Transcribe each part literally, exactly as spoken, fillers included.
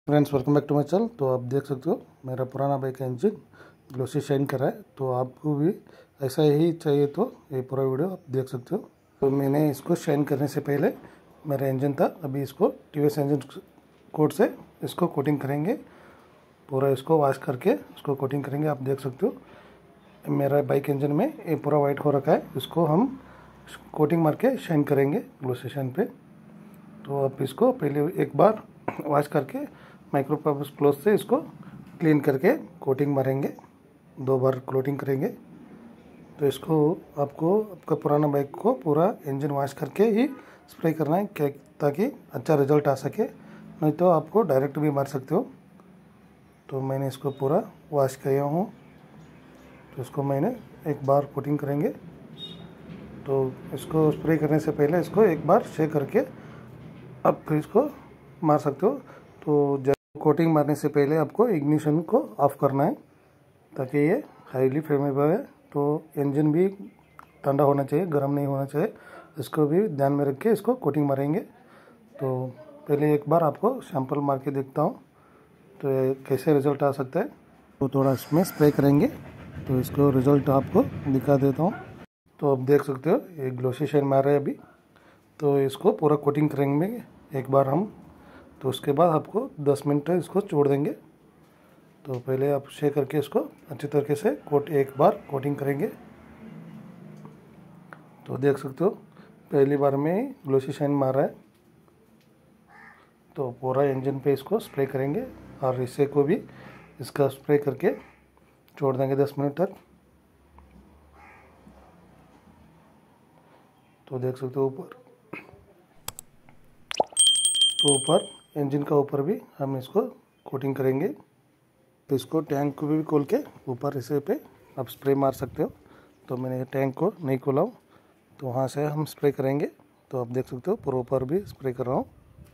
Friends, welcome back to my channel. तो आप देख सकते हो मेरा पुराना बाइक का इंजन ग्लोसी शाइन कर रहा है। तो आपको भी ऐसा ही चाहिए तो ये पूरा वीडियो आप देख सकते हो। तो मैंने इसको शाइन करने से पहले मेरा इंजन था, अभी इसको टीवीएस इंजन कोट से इसको कोटिंग करेंगे। पूरा इसको वॉश करके इसको कोटिंग करेंगे। आप देख सकते हो मेरा बाइक इंजन में ये पूरा वाइट हो रखा है, इसको हम कोटिंग मार के शाइन करेंगे ग्लोसी शाइन पे। तो आप इसको पहले एक बार वॉश करके माइक्रोफाइबर क्लोथ से इसको क्लीन करके कोटिंग मारेंगे, दो बार कोटिंग करेंगे। तो इसको आपको आपका पुराना बाइक को पूरा इंजन वॉश करके ही स्प्रे करना है क्या, ताकि अच्छा रिजल्ट आ सके, नहीं तो आपको डायरेक्ट भी मार सकते हो। तो मैंने इसको पूरा वॉश किया हूँ, तो इसको मैंने एक बार कोटिंग करेंगे। तो इसको स्प्रे करने से पहले इसको एक बार शेक करके आप फिर इसको मार सकते हो। तो जब कोटिंग मारने से पहले आपको इग्निशन को ऑफ करना है, ताकि ये हाईली फ्लेमेबल है। तो इंजन भी ठंडा होना चाहिए, गर्म नहीं होना चाहिए। इसको भी ध्यान में रख के इसको कोटिंग मारेंगे। तो पहले एक बार आपको सैंपल मार के देखता हूँ तो ये कैसे रिज़ल्ट आ सकता है। तो थोड़ा इसमें स्प्रे करेंगे, तो इसको रिज़ल्ट आपको दिखा देता हूँ। तो आप देख सकते हो ये ग्लोसी शाइन मार रहा है अभी। तो इसको पूरा कोटिंग करेंगे एक बार हम। तो उसके बाद आपको दस मिनट इसको छोड़ देंगे। तो पहले आप शेक करके इसको अच्छी तरीके से कोट एक बार कोटिंग करेंगे। तो देख सकते हो पहली बार में ग्लोसी शाइन मार रहा है। तो पूरा इंजन पे इसको स्प्रे करेंगे और इसे को भी इसका स्प्रे करके छोड़ देंगे दस मिनट तक। तो देख सकते हो ऊपर, तो ऊपर इंजन का ऊपर भी हम इसको कोटिंग करेंगे। तो इसको टैंक को भी खोल के ऊपर इसे पे आप स्प्रे मार सकते हो। तो मैंने टैंक को नहीं खोला हूँ, तो वहाँ से हम स्प्रे करेंगे। तो आप देख सकते हो पूरा ऊपर भी स्प्रे कर रहा हूँ।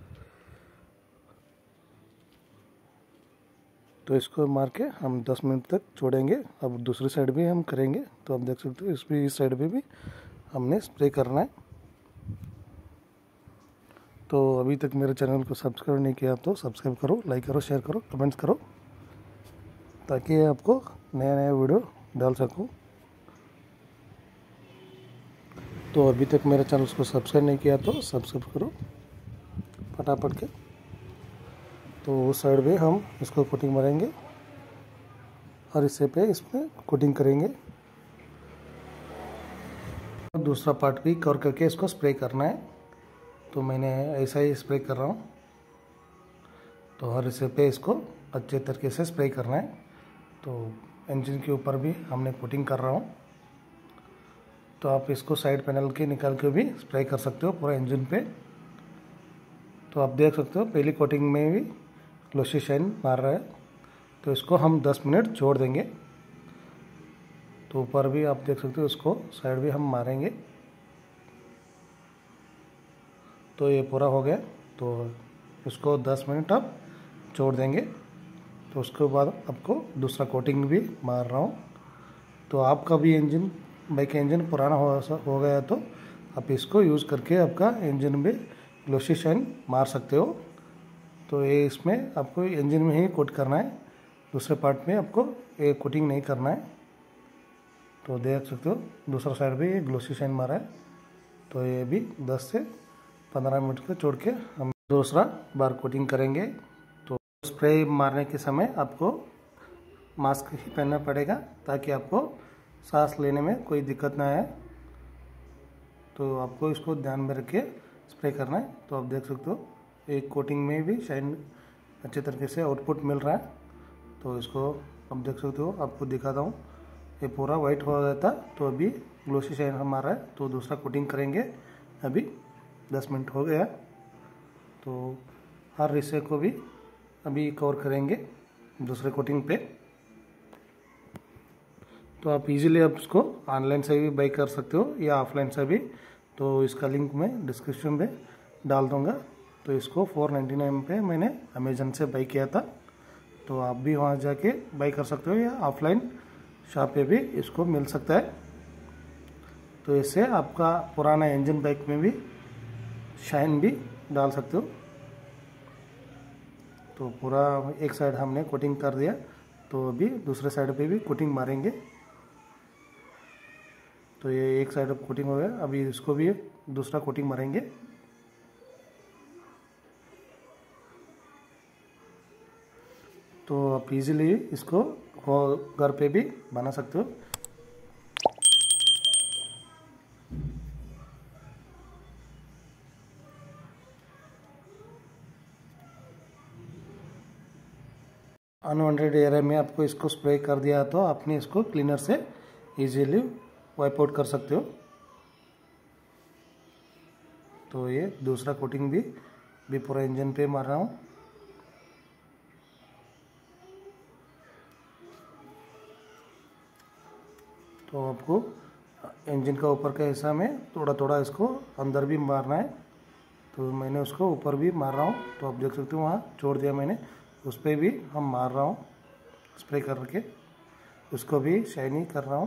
तो इसको मार के हम दस मिनट तक छोड़ेंगे। अब दूसरी साइड भी हम करेंगे। तो आप देख सकते हो इस भी इस साइड पे भी हमने स्प्रे करना है। तो अभी तक मेरे चैनल को सब्सक्राइब नहीं किया तो सब्सक्राइब करो, लाइक करो, शेयर करो, कमेंट्स करो, ताकि आपको नया नया वीडियो डाल सकूं। तो अभी तक मेरे चैनल को सब्सक्राइब नहीं किया तो सब्सक्राइब करो फटाफट के। तो उस साइड पे हम इसको कोटिंग मारेंगे और इससे पे इसमें कोटिंग करेंगे। दूसरा पार्ट भी कवर करके इसको स्प्रे करना है। तो मैंने ऐसा ही स्प्रे कर रहा हूँ। तो हर हिस्से पे इसको अच्छे तरीके से स्प्रे करना है। तो इंजन के ऊपर भी हमने कोटिंग कर रहा हूँ। तो आप इसको साइड पैनल के निकाल के भी स्प्रे कर सकते हो पूरा इंजन पे। तो आप देख सकते हो पहली कोटिंग में भी ग्लोसी शाइन मार रहा है। तो इसको हम दस मिनट छोड़ देंगे। तो ऊपर भी आप देख सकते हो, उसको साइड भी हम मारेंगे। तो ये पूरा हो गया। तो इसको दस मिनट आप छोड़ देंगे। तो उसके बाद आपको दूसरा कोटिंग भी मार रहा हूँ। तो आपका भी इंजन बाइक का इंजन पुराना हो हो गया तो आप इसको यूज़ करके आपका इंजन में ग्लोसी शाइन मार सकते हो। तो ये इसमें आपको इंजन में ही कोट करना है, दूसरे पार्ट में आपको ये कोटिंग नहीं करना है। तो देख सकते हो दूसरा साइड भी ये ग्लोसी शाइन मारा है। तो ये भी दस से पंद्रह मिनट को छोड़ के हम दूसरा बार कोटिंग करेंगे। तो स्प्रे मारने के समय आपको मास्क ही पहनना पड़ेगा, ताकि आपको सांस लेने में कोई दिक्कत ना आए। तो आपको इसको ध्यान में रख के स्प्रे करना है। तो आप देख सकते हो एक कोटिंग में भी शाइन अच्छे तरीके से आउटपुट मिल रहा है। तो इसको आप देख सकते हो, आपको दिखाता हूँ। ये पूरा वाइट हो गया था, तो अभी ग्लोसी शाइन हमारा है। तो दूसरा कोटिंग करेंगे। अभी दस मिनट हो गया। तो हर हिस्से को भी अभी कवर करेंगे दूसरे कोटिंग पे। तो आप इजीली आप इसको ऑनलाइन से भी बाई कर सकते हो या ऑफलाइन से भी। तो इसका लिंक मैं डिस्क्रिप्शन में डाल दूँगा। तो इसको फोर नाइन्टी नाइन पे मैंने अमेज़न से बाई किया था। तो आप भी वहाँ जाके बाई कर सकते हो या ऑफलाइन शॉप पे भी इसको मिल सकता है। तो इससे आपका पुराना इंजन बाइक में भी शाइन भी डाल सकते हो। तो पूरा एक साइड हमने कोटिंग कर दिया, तो अभी दूसरे साइड पे भी कोटिंग मारेंगे। तो ये एक साइड कोटिंग हो गया, अभी इसको भी दूसरा कोटिंग मारेंगे। तो आप इजीली इसको घर पे भी बना सकते हो। अनवांटेड एरिया में आपको इसको स्प्रे कर दिया तो आपने इसको क्लीनर से इजीली वाइप आउट कर सकते हो। तो ये दूसरा कोटिंग भी भी पूरा इंजन पे मार रहा हूँ। तो आपको इंजन का ऊपर का हिस्सा में थोड़ा थोड़ा इसको अंदर भी मारना है। तो मैंने उसको ऊपर भी मार रहा हूँ, तो आप देख सकते हो वहाँ छोड़ दिया मैंने, उस पर भी हम मार रहा हूँ स्प्रे करके, उसको भी शाइनी कर रहा हूँ।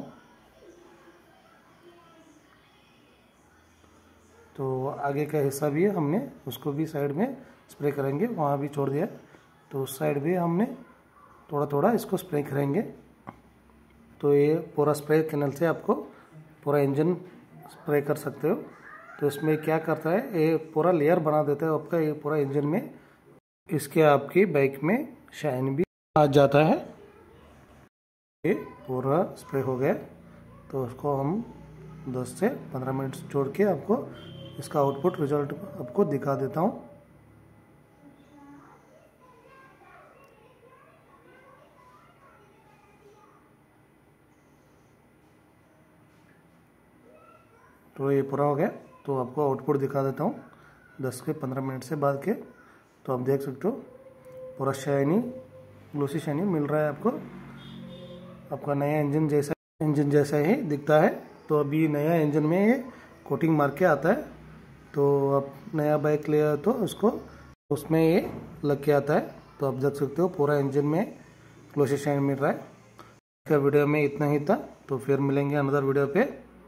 तो आगे का हिस्सा भी हमने उसको भी साइड में स्प्रे करेंगे, वहाँ भी छोड़ दिया, तो उस साइड भी हमने थोड़ा थोड़ा इसको स्प्रे करेंगे। तो ये पूरा स्प्रे कैनल से आपको पूरा इंजन स्प्रे कर सकते हो। तो इसमें क्या करता है, ये पूरा लेयर बना देता है आपका ये पूरा इंजन में, इसके आपकी बाइक में शाइन भी आ जाता है। ये पूरा स्प्रे हो गया, तो उसको हम दस से पंद्रह मिनट छोड़ के आपको इसका आउटपुट रिजल्ट आपको दिखा देता हूँ। तो ये पूरा हो गया, तो आपको आउटपुट दिखा देता हूँ दस के पंद्रह मिनट से बाद के। तो आप देख सकते हो पूरा शाइनी ग्लोसी शाइनी मिल रहा है आपको, आपका नया इंजन जैसा इंजन जैसा ही दिखता है। तो अभी नया इंजन में ये कोटिंग मार के आता है। तो आप नया बाइक ले तो उसको उसमें ये लग के आता है। तो आप देख सकते हो पूरा इंजन में ग्लोसी शाइन मिल रहा है। इसका वीडियो में इतना ही था, तो फिर मिलेंगे अनदर वीडियो पे।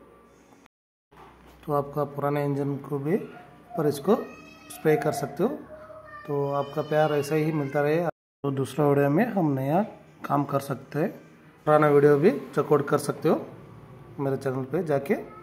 तो आपका पुराने इंजन को भी पर इसको स्प्रे कर सकते हो। तो आपका प्यार ऐसा ही मिलता रहे, तो दूसरा वीडियो में हम नया काम कर सकते हैं। पुराना वीडियो भी चेकआउट कर सकते हो मेरे चैनल पे जाके।